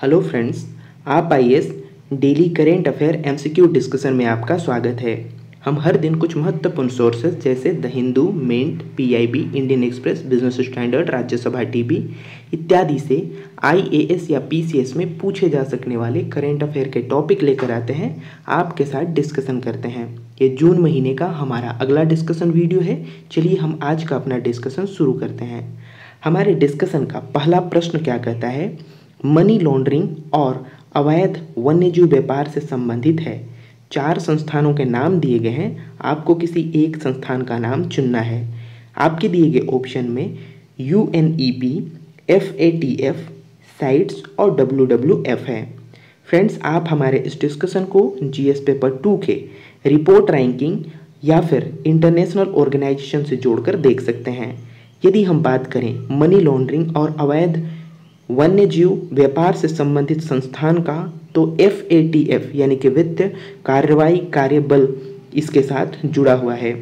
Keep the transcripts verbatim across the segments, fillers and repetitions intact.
Hello friends, आप I S daily current affair MCQ discussion में आपका स्वागत है। हम हर दिन कुछ महत्वपूर्ण सोर्सेज जैसे the Hindu, Mint, PIB, Indian Express, Business Standard, Rajya Sabha TV इत्यादि से आईएएस या पीसीएस में पूछे जा सकने वाले करेंट अफेयर के टॉपिक लेकर आते हैं, आपके साथ डिस्कशन करते हैं। ये जून महीने का हमारा अगला डिस्कशन वीडियो है। चलिए हम आज का अपना डिस्कशन शुरू करते हैं। हमारे डिस्कशन का पहला प्रश्न क्या कहता है? मनी लॉन्ड्रिंग और अवैध वन्यजीव व्यापार से संबंधित है। चार संस्थानों के नाम दिए गए हैं, आपको किसी एक संस्थान का नाम चुनना है। आपके दिए गए ऑप्शन में यूएनईपी, एफएटीएफ, साइट्स और डब्ल्यूडब्ल्यूएफ है। फ्रेंड्स, आप हमारे इस डिस्कशन को जीएस पेपर टू के रिपोर्ट रैंकिंग या फिर इंटरनेशनल ऑर्गेनाइजेशन से जोड़कर देख सकते हैं। यदि हम बात करें मनी लॉन्ड्रिंग और अवैध वन्यजीव व्यापार से संबंधित संस्थान का, तो एफ ए टी एफ यानी कि वित्त कार्रवाई कार्यबल इसके साथ जुड़ा हुआ है।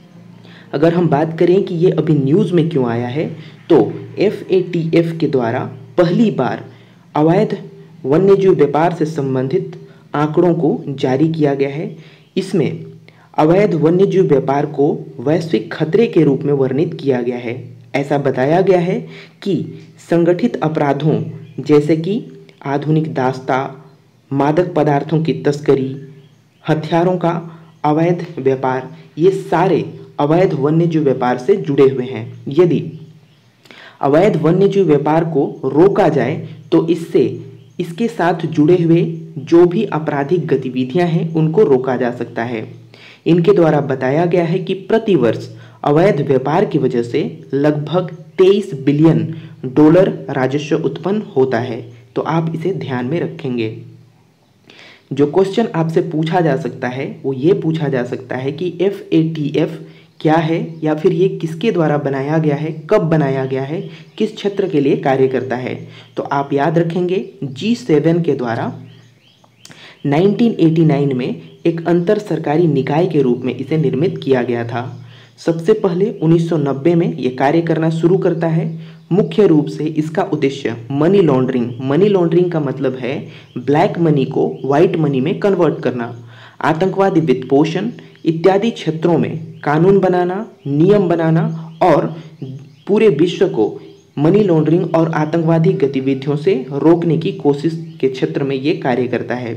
अगर हम बात करें कि ये अभी न्यूज़ में क्यों आया है, तो एफ ए टी एफ के द्वारा पहली बार अवैध वन्यजीव व्यापार से संबंधित आंकड़ों को जारी किया गया है। इसमें अवैध वन्यजीव व्यापार को वैश्विक खतरे के रूप में वर्णित किया गया है। ऐसा बताया गया है कि संगठित अपराधों जैसे कि आधुनिक दास्ता, मादक पदार्थों की तस्करी, हथियारों का अवैध व्यापार, ये सारे अवैध वन्यजीव व्यापार से जुड़े हुए हैं। यदि अवैध वन्यजीव व्यापार को रोका जाए तो इससे इसके साथ जुड़े हुए जो भी आपराधिक गतिविधियां हैं उनको रोका जा सकता है। इनके द्वारा बताया गया है कि प्रतिवर्ष अवैध व्यापार की वजह से लगभग तेईस बिलियन डॉलर राजस्व उत्पन्न होता है। तो आप इसे ध्यान में रखेंगे। जो क्वेश्चन आपसे पूछा जा सकता है वो ये पूछा जा सकता है कि एफ ए टी एफ क्या है, या फिर ये किसके द्वारा बनाया गया है, कब बनाया गया है, किस क्षेत्र के लिए कार्य करता है। तो आप याद रखेंगे जी सेवन के द्वारा नाइनटीन एटी नाइन में एक अंतर सरकारी निकाय के रूप में इसे निर्मित किया गया था। सबसे पहले उन्नीस सौ नब्बे में यह कार्य करना शुरू करता है। मुख्य रूप से इसका उद्देश्य मनी लॉन्ड्रिंग मनी लॉन्ड्रिंग का मतलब है ब्लैक मनी को वाइट मनी में कन्वर्ट करना, आतंकवादी वित्त पोषण इत्यादि क्षेत्रों में कानून बनाना, नियम बनाना और पूरे विश्व को मनी लॉन्ड्रिंग और आतंकवादी गतिविधियों से रोकने की कोशिश के क्षेत्र में ये कार्य करता है।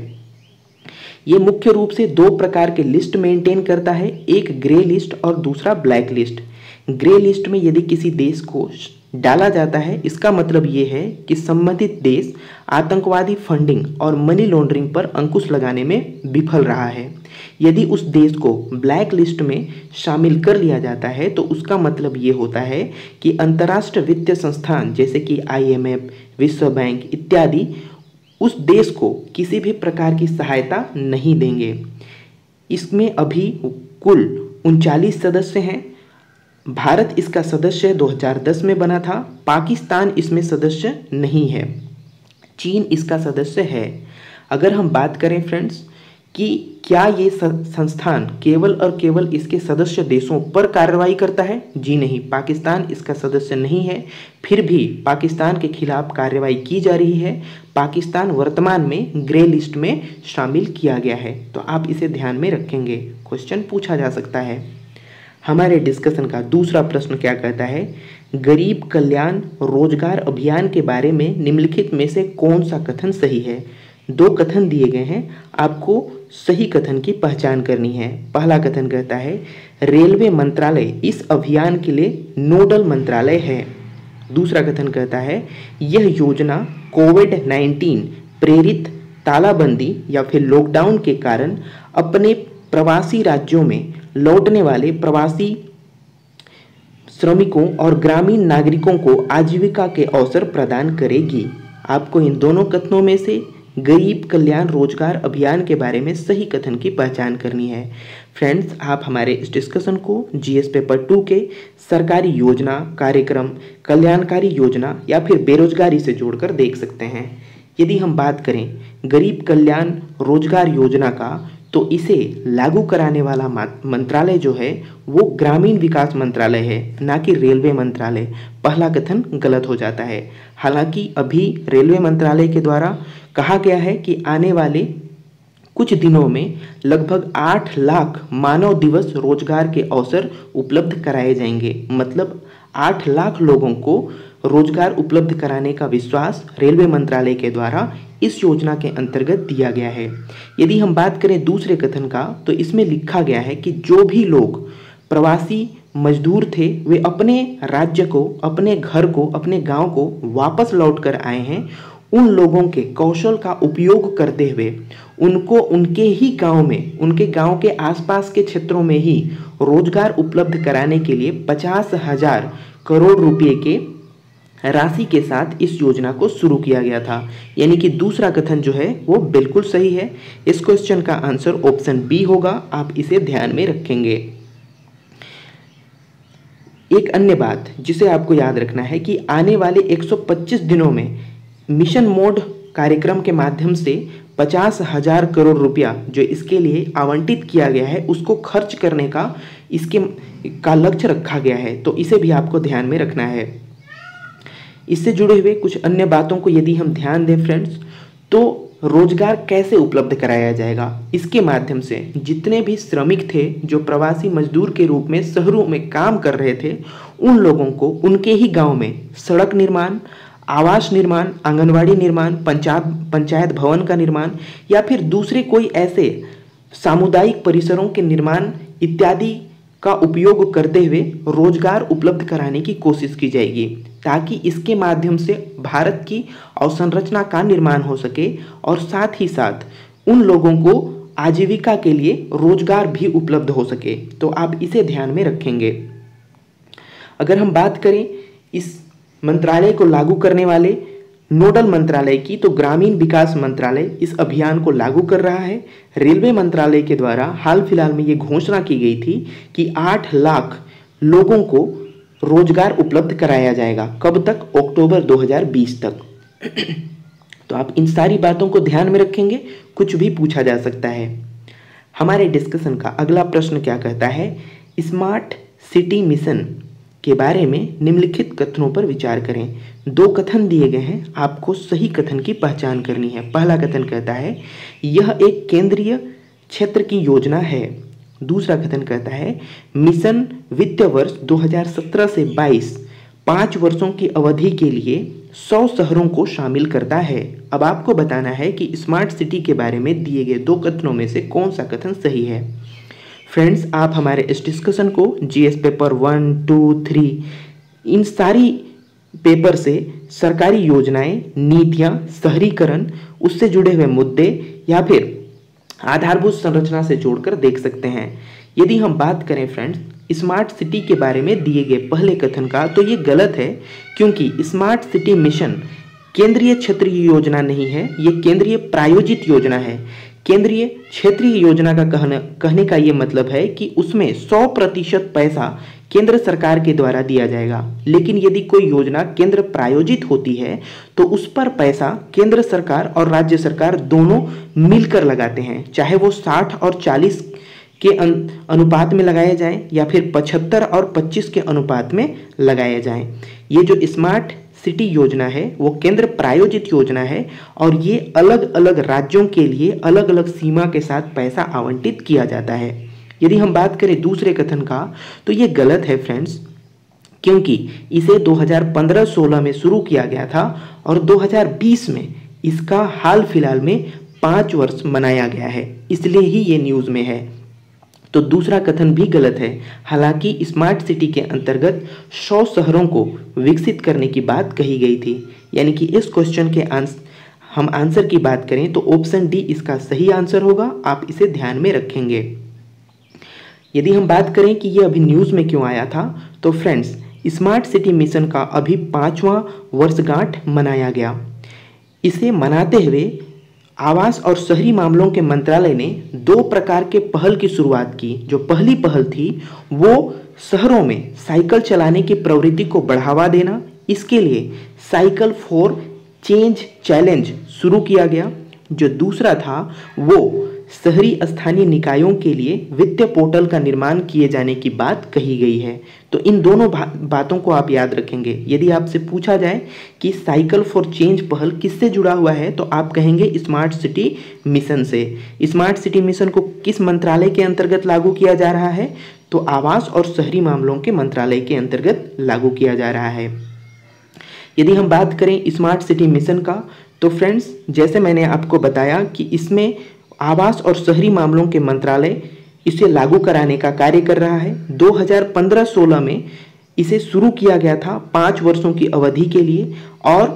ये मुख्य रूप से दो प्रकार के लिस्ट मेंटेन करता है, एक ग्रे लिस्ट और दूसरा ब्लैक लिस्ट। ग्रे लिस्ट में यदि किसी देश को डाला जाता है, इसका मतलब ये है कि संबंधित देश आतंकवादी फंडिंग और मनी लॉन्ड्रिंग पर अंकुश लगाने में विफल रहा है। यदि उस देश को ब्लैक लिस्ट में शामिल कर लिया जाता है तो उसका मतलब ये होता है कि अंतर्राष्ट्रीय वित्तीय संस्थान जैसे कि आई एम एफ, विश्व बैंक इत्यादि उस देश को किसी भी प्रकार की सहायता नहीं देंगे। इसमें अभी कुल उनचालीस सदस्य हैं। भारत इसका सदस्य दो हज़ार दस में बना था। पाकिस्तान इसमें सदस्य नहीं है। चीन इसका सदस्य है। अगर हम बात करें फ्रेंड्स कि क्या ये संस्थान केवल और केवल इसके सदस्य देशों पर कार्रवाई करता है? जी नहीं, पाकिस्तान इसका सदस्य नहीं है। फिर भी पाकिस्तान के खिलाफ कार्रवाई की जा रही है। पाकिस्तान वर्तमान में ग्रे लिस्ट में शामिल किया गया है। तो आप इसे ध्यान में रखेंगे, क्वेश्चन पूछा जा सकता है। हमारे डिस्कशन का दूसरा प्रश्न क्या कहता है? गरीब कल्याण रोजगार अभियान के बारे में निम्नलिखित में से कौन सा कथन सही है? दो कथन दिए गए हैं, आपको सही कथन की पहचान करनी है। पहला कथन कहता है रेलवे मंत्रालय इस अभियान के लिए नोडल मंत्रालय है। दूसरा कथन कहता है यह योजना कोविड नाइन्टीन प्रेरित तालाबंदी या फिर लॉकडाउन के कारण अपने प्रवासी राज्यों में लौटने वाले प्रवासी श्रमिकों और ग्रामीण नागरिकों को आजीविका के अवसर प्रदान करेगी। आपको इन दोनों कथनों में से गरीब कल्याण रोजगार अभियान के बारे में सही कथन की पहचान करनी है। फ्रेंड्स, आप हमारे इस डिस्कशन को जीएस पेपर टू के सरकारी योजना, कार्यक्रम, कल्याणकारी योजना या फिर बेरोजगारी से जोड़कर देख सकते हैं। यदि हम बात करें गरीब कल्याण रोजगार योजना का, तो इसे लागू कराने वाला मंत्रालय जो है वो ग्रामीण विकास मंत्रालय है, ना कि रेलवे मंत्रालय। पहला कथन गलत हो जाता है। हालांकि अभी रेलवे मंत्रालय के द्वारा कहा गया है कि आने वाले कुछ दिनों में लगभग आठ लाख मानव दिवस रोजगार के अवसर उपलब्ध कराए जाएंगे। मतलब आठ लाख लोगों को रोजगार उपलब्ध कराने का विश्वास रेलवे मंत्रालय के द्वारा इस योजना के अंतर्गत दिया गया है। यदि हम बात करें दूसरे कथन का, तो इसमें लिखा गया है कि जो भी लोग प्रवासी मजदूर थे वे अपने राज्य को, अपने घर को, अपने गांव को वापस लौट कर आए हैं, उन लोगों के कौशल का उपयोग करते हुए उनको उनके ही गांव में, उनके गांव के आसपास के क्षेत्रों में ही रोजगार उपलब्ध कराने के लिए पचास हजार करोड़ रुपए के राशि के साथ इस योजना को शुरू किया गया था। यानी कि दूसरा कथन जो है वो बिल्कुल सही है। इस क्वेश्चन का आंसर ऑप्शन बी होगा, आप इसे ध्यान में रखेंगे। एक अन्य बात जिसे आपको याद रखना है कि आने वाले एक सौ पच्चीस दिनों में मिशन मोड कार्यक्रम के माध्यम से पचास हजार करोड़ रुपया जो इसके लिए आवंटित किया गया है उसको खर्च करने का इसके का लक्ष्य रखा गया है। तो इसे भी आपको ध्यान में रखना है। इससे जुड़े हुए कुछ अन्य बातों को यदि हम ध्यान दें फ्रेंड्स, तो रोजगार कैसे उपलब्ध कराया जाएगा, इसके माध्यम से जितने भी श्रमिक थे जो प्रवासी मजदूर के रूप में शहरों में काम कर रहे थे, उन लोगों को उनके ही गांव में सड़क निर्माण, आवास निर्माण, आंगनवाड़ी निर्माण, पंचायत पंचायत भवन का निर्माण या फिर दूसरे कोई ऐसे सामुदायिक परिसरों के निर्माण इत्यादि का उपयोग करते हुए रोजगार उपलब्ध कराने की कोशिश की जाएगी, ताकि इसके माध्यम से भारत की अवसंरचना का निर्माण हो सके और साथ ही साथ उन लोगों को आजीविका के लिए रोजगार भी उपलब्ध हो सके। तो आप इसे ध्यान में रखेंगे। अगर हम बात करें इस मंत्रालय को लागू करने वाले नोडल मंत्रालय की, तो ग्रामीण विकास मंत्रालय इस अभियान को लागू कर रहा है। रेलवे मंत्रालय के द्वारा हाल फिलहाल में ये घोषणा की गई थी कि आठ लाख लोगों को रोजगार उपलब्ध कराया जाएगा। कब तक? अक्टूबर दो हज़ार बीस तक। तो आप इन सारी बातों को ध्यान में रखेंगे, कुछ भी पूछा जा सकता है। हमारे डिस्कशन का अगला प्रश्न क्या कहता है? स्मार्ट सिटी मिशन के बारे में निम्नलिखित कथनों पर विचार करें। दो कथन दिए गए हैं, आपको सही कथन की पहचान करनी है। पहला कथन कहता है यह एक केंद्रीय क्षेत्र की योजना है। दूसरा कथन कहता है मिशन वित्तीय वर्ष दो हज़ार सत्रह से बाईस पाँच वर्षों की अवधि के लिए सौ शहरों को शामिल करता है। अब आपको बताना है कि स्मार्ट सिटी के बारे में दिए गए दो कथनों में से कौन सा कथन सही है। फ्रेंड्स, आप हमारे इस डिस्कशन को GS paper one two three इन सारी पेपर से सरकारी योजनाएं, नीतियां, शहरीकरण, उससे जुड़े हुए मुद्दे या फिर आधारभूत संरचना से जोड़कर देख सकते हैं। यदि हम बात करें फ्रेंड्स स्मार्ट सिटी के बारे में दिए गए पहले कथन का, तो ये गलत है, क्योंकि स्मार्ट सिटी मिशन केंद्रीय क्षेत्रीय योजना नहीं है, ये केंद्रीय प्रायोजित योजना है। केंद्रीय क्षेत्रीय योजना का कहने कहने का ये मतलब है कि उसमें सौ प्रतिशत पैसा केंद्र सरकार के द्वारा दिया जाएगा। लेकिन यदि कोई योजना केंद्र प्रायोजित होती है तो उस पर पैसा केंद्र सरकार और राज्य सरकार दोनों मिलकर लगाते हैं, चाहे वो साठ और चालीस के अनुपात में लगाए जाएं या फिर पचहत्तर और पच्चीस के अनुपात में लगाए जाएं। ये जो स्मार्ट सिटी योजना है वो केंद्र प्रायोजित योजना है और ये अलग अलग राज्यों के लिए अलग अलग सीमा के साथ पैसा आवंटित किया जाता है। यदि हम बात करें दूसरे कथन का, तो ये गलत है फ्रेंड्स, क्योंकि इसे दो हज़ार पंद्रह सोलह में शुरू किया गया था और दो हज़ार बीस में इसका हाल फिलहाल में पाँच वर्ष मनाया गया है, इसलिए ही ये न्यूज़ में है। तो दूसरा कथन भी गलत है। हालांकि स्मार्ट सिटी के अंतर्गत सौ शहरों को विकसित करने की बात कही गई थी। यानी कि इस क्वेश्चन के आंसर हम आंसर की बात करें तो ऑप्शन डी इसका सही आंसर होगा, आप इसे ध्यान में रखेंगे। यदि हम बात करें कि ये अभी न्यूज़ में क्यों आया था, तो फ्रेंड्स स्मार्ट सिटी मिशन का अभी पाँचवां वर्षगांठ मनाया गया। इसे मनाते हुए आवास और शहरी मामलों के मंत्रालय ने दो प्रकार के पहल की शुरुआत की। जो पहली पहल थी वो शहरों में साइकिल चलाने की प्रवृत्ति को बढ़ावा देना, इसके लिए साइकिल फॉर चेंज चैलेंज शुरू किया गया। जो दूसरा था वो शहरी स्थानीय निकायों के लिए वित्तीय पोर्टल का निर्माण किए जाने की बात कही गई है। तो इन दोनों बा, बातों को आप याद रखेंगे। यदि आपसे पूछा जाए कि साइकिल फॉर चेंज पहल किससे जुड़ा हुआ है, तो आप कहेंगे स्मार्ट सिटी मिशन से। स्मार्ट सिटी मिशन को किस मंत्रालय के अंतर्गत लागू किया जा रहा है, तो आवास और शहरी मामलों के मंत्रालय के अंतर्गत लागू किया जा रहा है। यदि हम बात करें स्मार्ट सिटी मिशन का, तो फ्रेंड्स जैसे मैंने आपको बताया कि इसमें आवास और शहरी मामलों के मंत्रालय इसे लागू कराने का कार्य कर रहा है। दो हज़ार पंद्रह सोलह में इसे शुरू किया गया था पाँच वर्षों की अवधि के लिए, और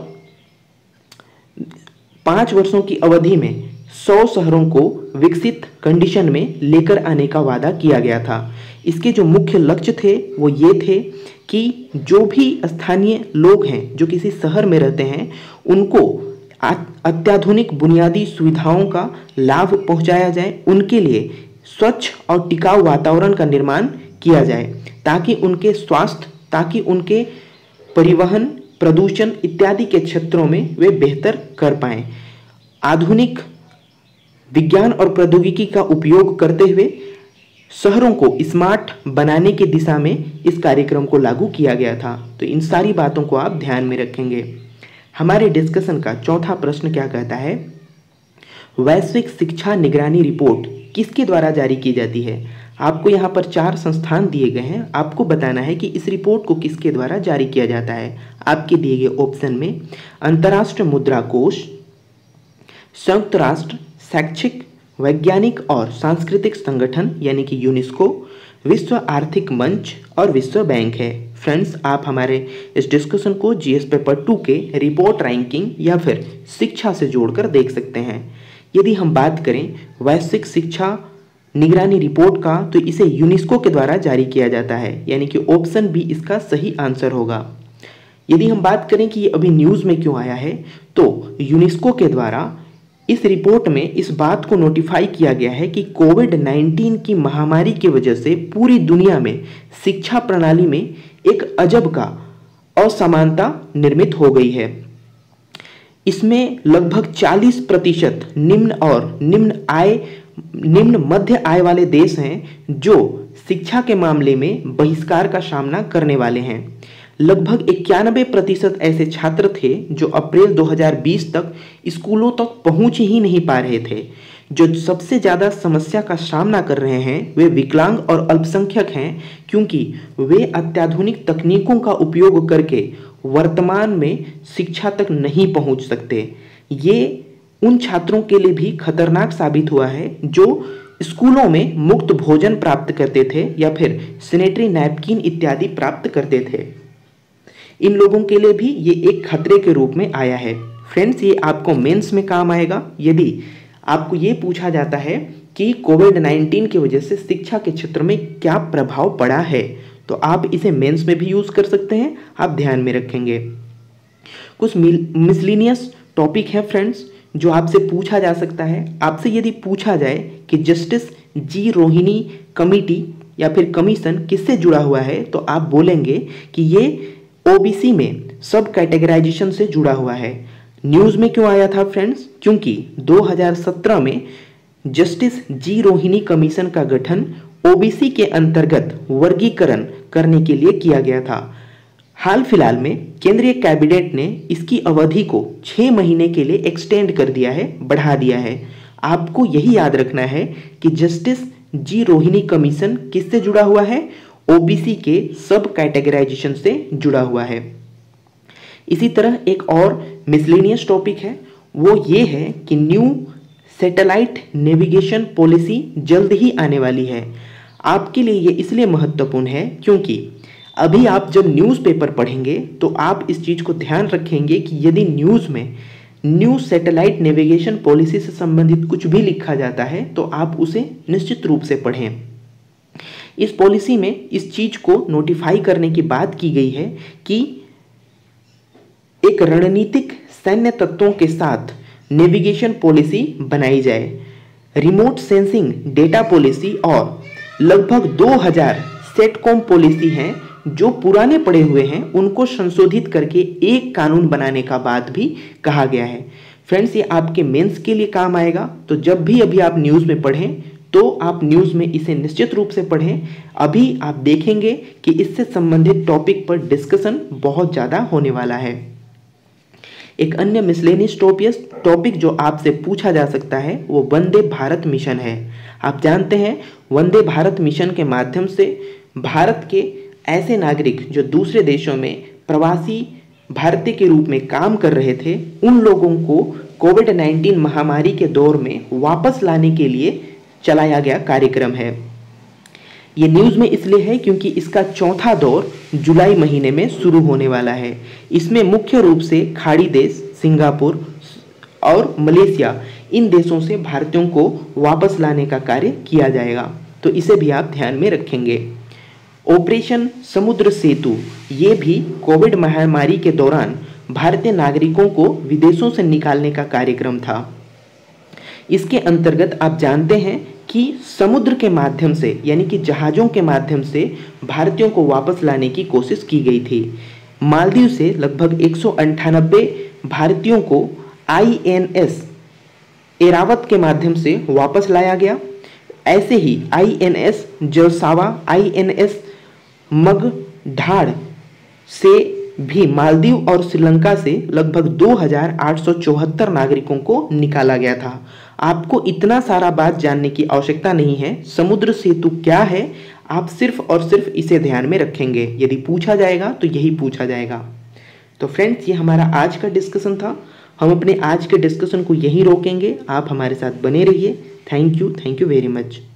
पाँच वर्षों की अवधि में सौ शहरों को विकसित कंडीशन में लेकर आने का वादा किया गया था। इसके जो मुख्य लक्ष्य थे वो ये थे कि जो भी स्थानीय लोग हैं जो किसी शहर में रहते हैं, उनको अत्याधुनिक बुनियादी सुविधाओं का लाभ पहुंचाया जाए, उनके लिए स्वच्छ और टिकाऊ वातावरण का निर्माण किया जाए, ताकि उनके स्वास्थ्य, ताकि उनके परिवहन, प्रदूषण इत्यादि के क्षेत्रों में वे बेहतर कर पाएं। आधुनिक विज्ञान और प्रौद्योगिकी का उपयोग करते हुए शहरों को स्मार्ट बनाने की दिशा में इस कार्यक्रम को लागू किया गया था। तो इन सारी बातों को आप ध्यान में रखेंगे। हमारे डिस्कशन का चौथा प्रश्न क्या कहता है, वैश्विक शिक्षा निगरानी रिपोर्ट किसके द्वारा जारी की जाती है। आपको यहाँ पर चार संस्थान दिए गए हैं, आपको बताना है कि इस रिपोर्ट को किसके द्वारा जारी किया जाता है। आपके दिए गए ऑप्शन में अंतर्राष्ट्रीय मुद्रा कोष, संयुक्त राष्ट्र शैक्षिक, वैज्ञानिक और सांस्कृतिक संगठन यानी कि यूनेस्को, विश्व आर्थिक मंच और विश्व बैंक है। फ्रेंड्स, आप हमारे इस डिस्कशन को जीएस पेपर टू के रिपोर्ट रैंकिंग या फिर शिक्षा से जोड़कर देख सकते हैं। यदि हम बात करें वैश्विक शिक्षा निगरानी रिपोर्ट का, तो इसे यूनेस्को के द्वारा जारी किया जाता है, यानी कि ऑप्शन बी इसका सही आंसर होगा। यदि हम बात करें कि ये अभी न्यूज़ में क्यों आया है, तो यूनेस्को के द्वारा इस रिपोर्ट में इस बात को नोटिफाई किया गया है कि कोविड नाइन्टीन की महामारी की वजह से पूरी दुनिया में शिक्षा प्रणाली में एक अजब का असमानता निर्मित हो गई है। इसमें लगभग चालीस प्रतिशत निम्न और निम्न आय निम्न मध्य आय वाले देश हैं जो शिक्षा के मामले में बहिष्कार का सामना करने वाले हैं। लगभग इक्यानवे प्रतिशत ऐसे छात्र थे जो अप्रैल दो हज़ार बीस तक स्कूलों तक पहुंच ही नहीं पा रहे थे। जो सबसे ज़्यादा समस्या का सामना कर रहे हैं वे विकलांग और अल्पसंख्यक हैं, क्योंकि वे अत्याधुनिक तकनीकों का उपयोग करके वर्तमान में शिक्षा तक नहीं पहुंच सकते। ये उन छात्रों के लिए भी खतरनाक साबित हुआ है जो स्कूलों में मुफ्त भोजन प्राप्त करते थे या फिर सैनिटरी नैपकिन इत्यादि प्राप्त करते थे। इन लोगों के लिए भी ये एक खतरे के रूप में आया है। फ्रेंड्स, ये आपको मेंस में काम आएगा। यदि आपको ये पूछा जाता है कि कोविड नाइन्टीन की वजह से शिक्षा के क्षेत्र में क्या प्रभाव पड़ा है, तो आप इसे मेंस में भी यूज़ कर सकते हैं, आप ध्यान में रखेंगे। कुछ मिसलिनियस टॉपिक है फ्रेंड्स जो आपसे पूछा जा सकता है। आपसे यदि पूछा जाए कि जस्टिस जी रोहिणी कमेटी या फिर कमीशन किससे जुड़ा हुआ है, तो आप बोलेंगे कि ये ओबीसी में सब कैटेगराइजेशन से जुड़ा हुआ है। न्यूज़ में क्यों आया था फ्रेंड्स, क्योंकि दो हज़ार सत्रह में जस्टिस जी रोहिणी कमीशन का गठन ओबीसी के अंतर्गत वर्गीकरण करने के लिए किया गया था। हाल फिलहाल में केंद्रीय कैबिनेट ने इसकी अवधि को छः महीने के लिए एक्सटेंड कर दिया है, बढ़ा दिया है। आपको यही याद रखना है कि जस्टिस जी रोहिणी कमीशन किससे जुड़ा हुआ है, ओबीसी के सब कैटेगराइजेशन से जुड़ा हुआ है। इसी तरह एक और मिसलेनियस टॉपिक है, वो ये है कि न्यू सैटेलाइट नेविगेशन पॉलिसी जल्द ही आने वाली है। आपके लिए ये इसलिए महत्वपूर्ण है क्योंकि अभी आप जब न्यूज़पेपर पढ़ेंगे तो आप इस चीज़ को ध्यान रखेंगे कि यदि न्यूज़ में न्यू सैटेलाइट नेविगेशन पॉलिसी से संबंधित कुछ भी लिखा जाता है तो आप उसे निश्चित रूप से पढ़ें। इस पॉलिसी में इस चीज को नोटिफाई करने की बात की गई है कि एक रणनीतिक सैन्य तत्वों के साथ नेविगेशन पॉलिसी बनाई जाए। रिमोट सेंसिंग डेटा पॉलिसी और लगभग दो हज़ार सेटकॉम पॉलिसी हैं जो पुराने पड़े हुए हैं, उनको संशोधित करके एक कानून बनाने का बात भी कहा गया है। फ्रेंड्स ये आपके मेंस के लिए काम आएगा, तो जब भी अभी आप न्यूज़ में पढ़ें तो आप न्यूज़ में इसे निश्चित रूप से पढ़ें। अभी आप देखेंगे कि इससे संबंधित टॉपिक पर डिस्कशन बहुत ज़्यादा होने वाला है। एक अन्य मिसलेनियस टॉपिक जो आपसे पूछा जा सकता है वो वंदे भारत मिशन है। आप जानते हैं वंदे भारत मिशन के माध्यम से भारत के ऐसे नागरिक जो दूसरे देशों में प्रवासी भारतीय के रूप में काम कर रहे थे, उन लोगों को कोविड नाइन्टीन महामारी के दौर में वापस लाने के लिए चलाया गया कार्यक्रम है। ये न्यूज़ में इसलिए है क्योंकि इसका चौथा दौर जुलाई महीने में शुरू होने वाला है। इसमें मुख्य रूप से खाड़ी देश, सिंगापुर और मलेशिया, इन देशों से भारतीयों को वापस लाने का कार्य किया जाएगा, तो इसे भी आप ध्यान में रखेंगे। ऑपरेशन समुद्र सेतु, ये भी कोविड महामारी के दौरान भारतीय नागरिकों को विदेशों से निकालने का कार्यक्रम था। इसके अंतर्गत आप जानते हैं कि समुद्र के माध्यम से यानी कि जहाज़ों के माध्यम से भारतीयों को वापस लाने की कोशिश की गई थी। मालदीव से लगभग एक सौ अंठानबे भारतीयों को आई एन एस एरावत के माध्यम से वापस लाया गया। ऐसे ही आई एन एस जरसावा, आई एन एस मगढाड़ से भी मालदीव और श्रीलंका से लगभग दो हज़ार आठ सौ चौहत्तर नागरिकों को निकाला गया था। आपको इतना सारा बात जानने की आवश्यकता नहीं है। समुद्र सेतु क्या है, आप सिर्फ और सिर्फ इसे ध्यान में रखेंगे। यदि पूछा जाएगा तो यही पूछा जाएगा। तो फ्रेंड्स ये हमारा आज का डिस्कशन था। हम अपने आज के डिस्कशन को यहीं रोकेंगे। आप हमारे साथ बने रहिए। Thank you thank you very much.